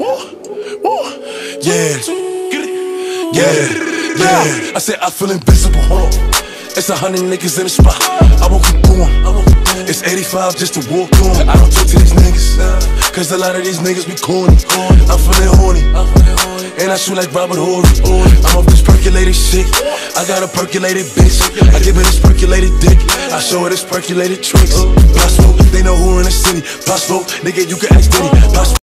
Yeah, yeah. I said I feel invincible. It's 100 niggas in the spot. I won't keep going. It's 85 just to walk on. I don't talk to these niggas, cause a lot of these niggas be corny. I'm feeling horny, and I shoot like Robert Horry. I'm off this percolated shit. I got a percolated bitch. I give her this percolated dick. I show her this percolated tricks. Pop Smoke, they know who in the city. Pop Smoke, nigga, you can ask Diddy. Pop Smoke.